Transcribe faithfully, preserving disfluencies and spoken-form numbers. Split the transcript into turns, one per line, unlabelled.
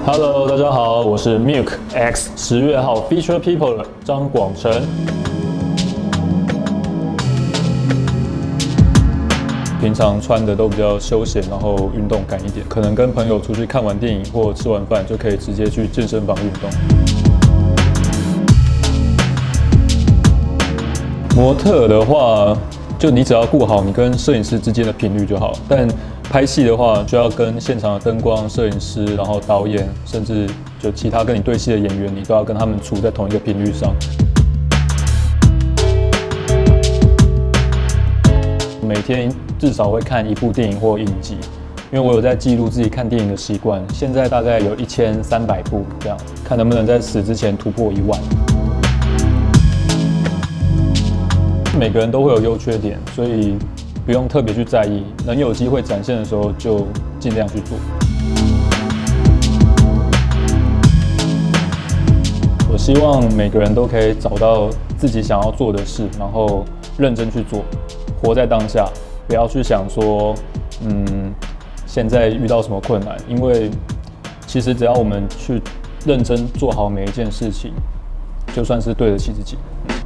Hello， 大家好，我是 Milk X 十月号 Feature People 的张广成。平常穿的都比较休闲，然后运动感一点，可能跟朋友出去看完电影或吃完饭，就可以直接去健身房运动。模特的话，就你只要顾好你跟摄影师之间的频率就好，但拍戏的话，就要跟现场的灯光、摄影师，然后导演，甚至就其他跟你对戏的演员，你都要跟他们处在同一个频率上。每天至少会看一部电影或影集，因为我有在记录自己看电影的习惯。现在大概有一千三百部这样，看能不能在死之前突破一万。每个人都会有优缺点，所以不用特别去在意，能有机会展现的时候就尽量去做。我希望每个人都可以找到自己想要做的事，然后认真去做，活在当下，不要去想说，嗯，现在遇到什么困难，因为其实只要我们去认真做好每一件事情，就算是对得起自己。